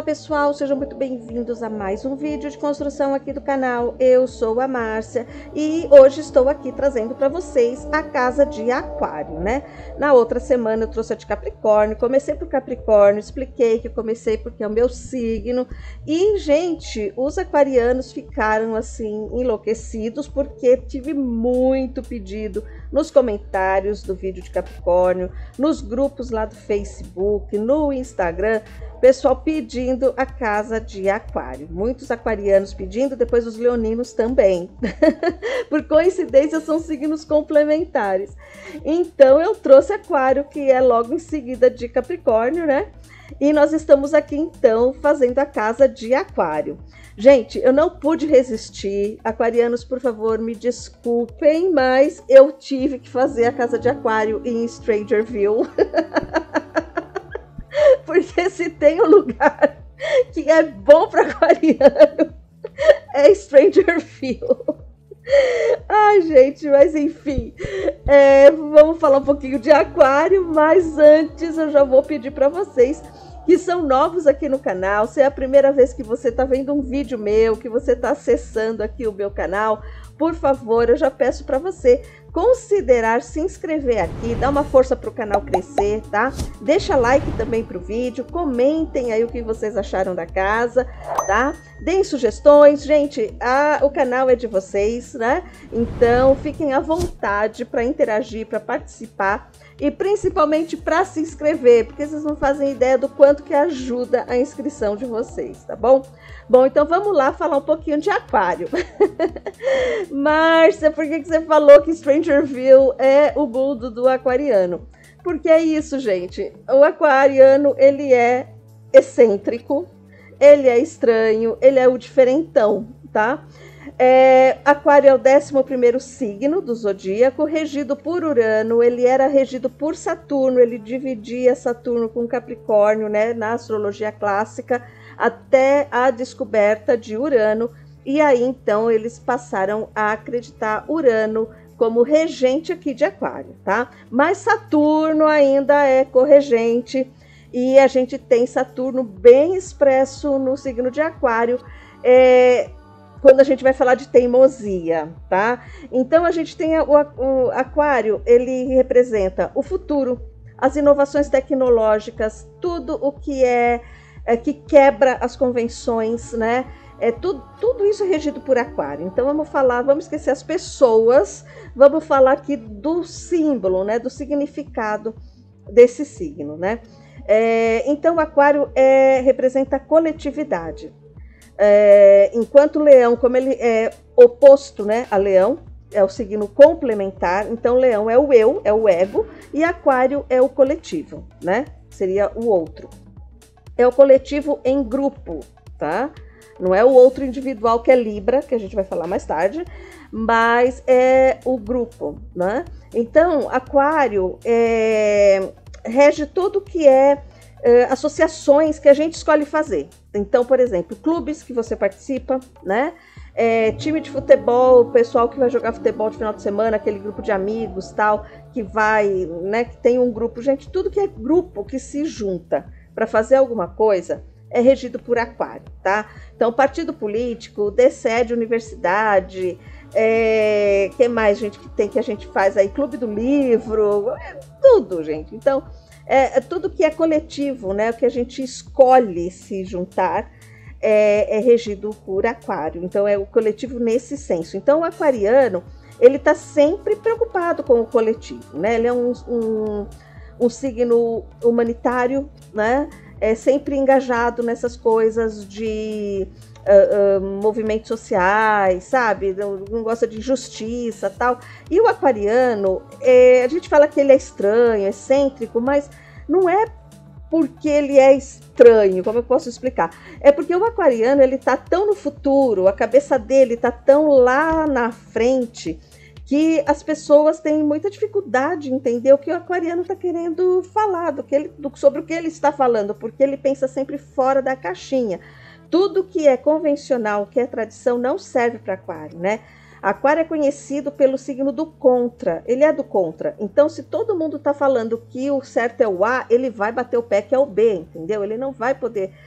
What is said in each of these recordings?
Olá pessoal, sejam muito bem-vindos a mais um vídeo de construção aqui do canal. Eu sou a Márcia e hoje estou aqui trazendo para vocês a casa de aquário, né? Na outra semana eu trouxe a de Capricórnio, comecei por Capricórnio, expliquei que eu comecei porque é o meu signo e, gente, os aquarianos ficaram assim enlouquecidos porque tive muito pedido nos comentários do vídeo de Capricórnio, nos grupos lá do Facebook, no Instagram, pessoal pedindo a casa de aquário. Muitos aquarianos pedindo, depois os leoninos também. Por coincidência, são signos complementares. Então, eu trouxe aquário, que é logo em seguida de Capricórnio, né? E nós estamos aqui, então, fazendo a casa de aquário. Gente, eu não pude resistir. Aquarianos, por favor, me desculpem, mas eu tive que fazer a casa de aquário em Strangerville. Porque se tem um lugar que é bom para aquariano, é Strangerville. Ai, gente, mas enfim, vamos falar um pouquinho de aquário, mas antes eu já vou pedir para vocês que são novos aqui no canal, se é a primeira vez que você está vendo um vídeo meu, que você está acessando aqui o meu canal, por favor, eu já peço para você considerar se inscrever aqui, dar uma força para o canal crescer, tá? Deixa like também para o vídeo, comentem aí o que vocês acharam da casa, tá? Deem sugestões, gente, o canal é de vocês, né? Então fiquem à vontade para interagir, para participar e principalmente para se inscrever, porque vocês não fazem ideia do quanto que ajuda a inscrição de vocês, tá bom? Bom, então vamos lá falar um pouquinho de aquário. Márcia, por que você falou que Strangerville é o mundo do aquariano? Porque é isso, gente. O aquariano, ele é excêntrico, ele é estranho, ele é o diferentão, tá? Aquário é o 11º signo do zodíaco, regido por Urano. Ele era regido por Saturno, ele dividia Saturno com Capricórnio, né, na astrologia clássica, até a descoberta de Urano, e aí então eles passaram a acreditar Urano como regente aqui de aquário, tá? Mas Saturno ainda é corregente, e a gente tem Saturno bem expresso no signo de aquário, quando a gente vai falar de teimosia, tá? Então a gente tem o aquário, ele representa o futuro, as inovações tecnológicas, tudo o que que quebra as convenções, né? Tudo isso é regido por aquário. Então vamos esquecer as pessoas, vamos falar aqui do símbolo, né? Do significado desse signo, né? Então o aquário representa a coletividade. Enquanto leão, como ele é oposto, né, a leão, é o signo complementar, então leão é o eu, é o ego, e aquário é o coletivo, né? Seria o outro. É o coletivo em grupo, tá? Não é o outro individual que é Libra, que a gente vai falar mais tarde, mas é o grupo, né? Então, aquário rege tudo que associações que a gente escolhe fazer. Então, por exemplo, clubes que você participa, né? Time de futebol, o pessoal que vai jogar futebol de final de semana, aquele grupo de amigos, tal, que vai, né? Que tem um grupo, gente, tudo que é grupo que se junta para fazer alguma coisa é regido por aquário, tá? Então, partido político, DCE, universidade, que mais, gente, que a gente faz aí? Clube do livro, tudo, gente. Então, tudo que é coletivo, né? O que a gente escolhe se juntar é regido por aquário. Então, é o coletivo nesse senso. Então, o aquariano, ele tá sempre preocupado com o coletivo, né? Ele é um signo humanitário, né? Sempre engajado nessas coisas de movimentos sociais, sabe? Não gosta de justiça, tal. E o aquariano, a gente fala que ele é estranho, excêntrico, mas não é porque ele é estranho, como eu posso explicar? É porque o aquariano, ele tá tão no futuro, a cabeça dele tá tão lá na frente, que as pessoas têm muita dificuldade de entender o que o aquariano está querendo falar, sobre o que ele está falando, porque ele pensa sempre fora da caixinha. Tudo que é convencional, que é tradição, não serve para aquário, né? Aquário é conhecido pelo signo do contra, ele é do contra. Então, se todo mundo está falando que o certo é o A, ele vai bater o pé que é o B, entendeu? Ele não vai poder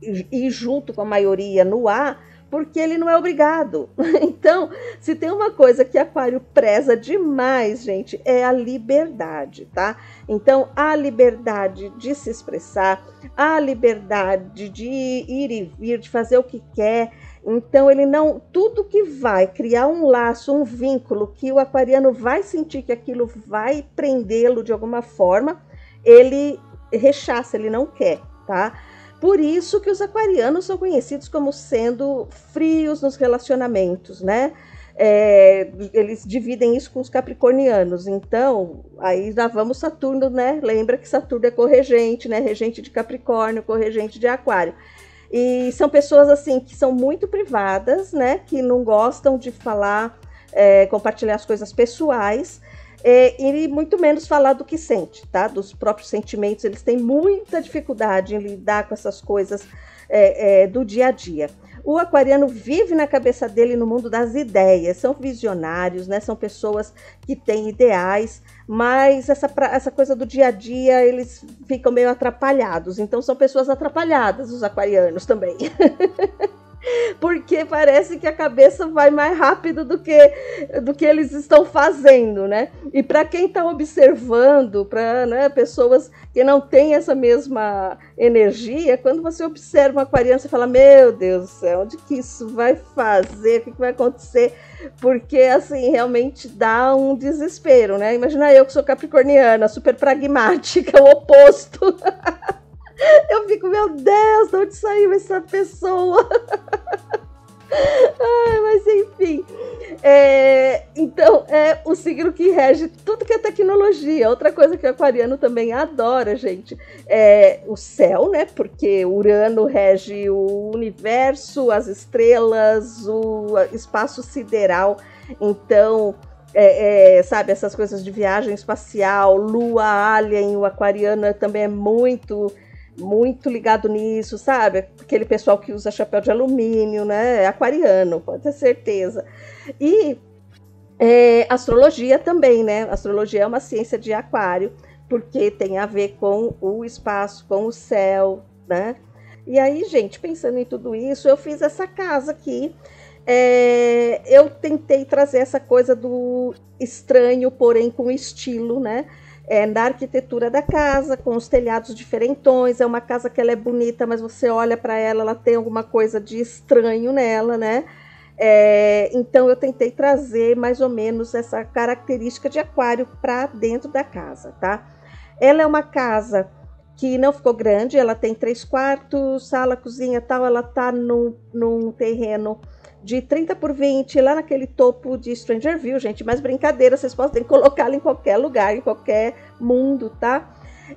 ir junto com a maioria no ar, porque ele não é obrigado. Então, se tem uma coisa que Aquário preza demais, gente, é a liberdade, tá? Então, a liberdade de se expressar, a liberdade de ir e vir, de fazer o que quer. Então, ele não... Tudo que vai criar um laço, um vínculo, que o aquariano vai sentir que aquilo vai prendê-lo de alguma forma, ele rechaça, ele não quer, tá? Por isso que os aquarianos são conhecidos como sendo frios nos relacionamentos, né? Eles dividem isso com os capricornianos. Então, aí já vamos Saturno, né? Lembra que Saturno é corregente, né? Regente de Capricórnio, corregente de Aquário. E são pessoas, assim, que são muito privadas, né? Que não gostam de falar, compartilhar as coisas pessoais. E muito menos falar do que sente, tá? Dos próprios sentimentos, eles têm muita dificuldade em lidar com essas coisas do dia a dia. O aquariano vive na cabeça dele no mundo das ideias, são visionários, né? São pessoas que têm ideais, mas essa coisa do dia a dia, eles ficam meio atrapalhados. Então são pessoas atrapalhadas, os aquarianos também. Porque parece que a cabeça vai mais rápido do que eles estão fazendo, né? E para quem está observando, para, né, pessoas que não têm essa mesma energia, quando você observa um aquariano, você fala, meu Deus do céu, onde que isso vai fazer? O que vai acontecer? Porque, assim, realmente dá um desespero, né? Imagina eu que sou capricorniana, super pragmática, o oposto. Eu fico, meu Deus, de onde saiu essa pessoa? Mas enfim, então é o signo que rege tudo que é tecnologia. Outra coisa que o aquariano também adora, gente, é o céu, né? Porque Urano rege o universo, as estrelas, o espaço sideral. Então, sabe, essas coisas de viagem espacial, lua, alien, o aquariano também é muito ligado nisso, sabe? Aquele pessoal que usa chapéu de alumínio, né? É aquariano, pode ter certeza. E astrologia também, né? Astrologia é uma ciência de Aquário, porque tem a ver com o espaço, com o céu, né? E aí, gente, pensando em tudo isso, eu fiz essa casa aqui. Eu tentei trazer essa coisa do estranho, porém com estilo, né? Na arquitetura da casa, com os telhados diferentões. É uma casa que ela é bonita, mas você olha para ela, ela tem alguma coisa de estranho nela, né? Então eu tentei trazer mais ou menos essa característica de Aquário para dentro da casa, tá? Ela é uma casa que não ficou grande, ela tem 3 quartos, sala, cozinha e tal. Ela tá num terreno de 30 por 20, lá naquele topo de Stranger View, gente, mas brincadeira, vocês podem colocá-la em qualquer lugar, em qualquer mundo, tá?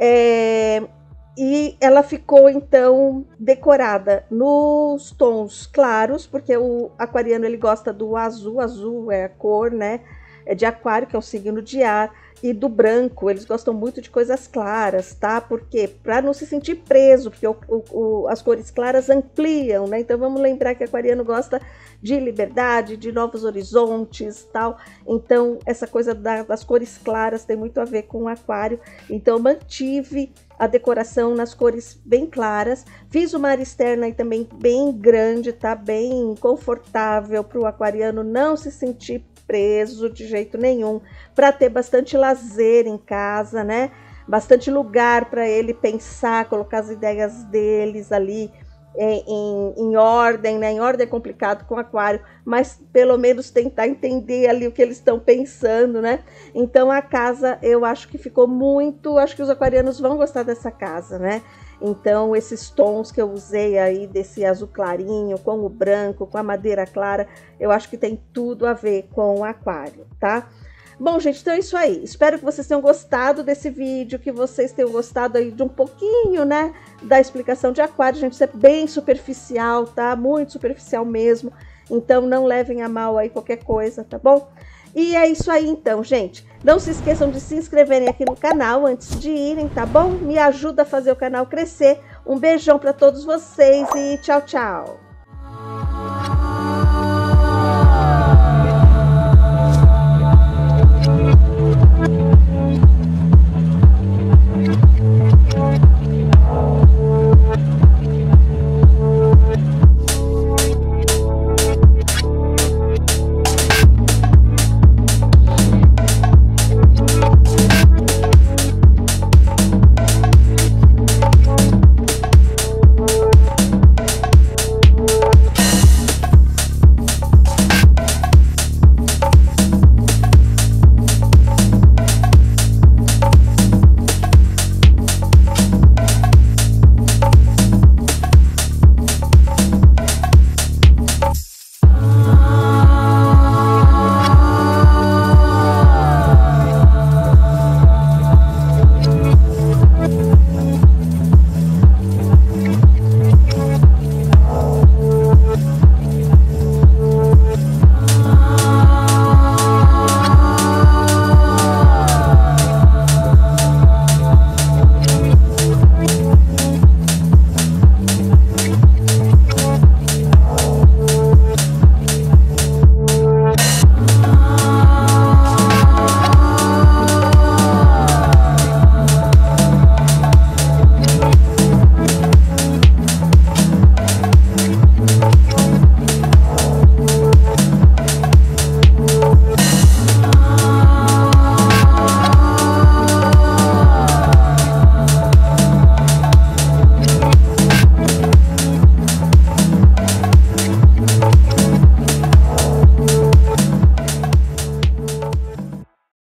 E ela ficou, então, decorada nos tons claros, porque o aquariano, ele gosta do azul. Azul é a cor, né, de Aquário, que é o signo de ar, e do branco. Eles gostam muito de coisas claras, tá? Porque para não se sentir preso, porque as cores claras ampliam, né? Então vamos lembrar que aquariano gosta de liberdade, de novos horizontes, tal. Então essa coisa das cores claras tem muito a ver com o Aquário. Então eu mantive a decoração nas cores bem claras. Fiz uma área externa aí também bem grande, tá? Bem confortável para o aquariano não se sentir preso de jeito nenhum, para ter bastante lazer em casa, né? Bastante lugar para ele pensar, colocar as ideias deles ali em ordem, né? Em ordem é complicado com Aquário, mas pelo menos tentar entender ali o que eles estão pensando, né? Então a casa, eu acho que ficou muito, acho que os aquarianos vão gostar dessa casa, né? Então esses tons que eu usei aí, desse azul clarinho, com o branco, com a madeira clara, eu acho que tem tudo a ver com o Aquário, tá? Bom, gente, então é isso aí. Espero que vocês tenham gostado desse vídeo, que vocês tenham gostado aí de um pouquinho, né, da explicação de Aquário. Gente, isso é bem superficial, tá? Muito superficial mesmo. Então não levem a mal aí qualquer coisa, tá bom? E é isso aí então, gente. Não se esqueçam de se inscreverem aqui no canal antes de irem, tá bom? Me ajuda a fazer o canal crescer. Um beijão para todos vocês e tchau, tchau!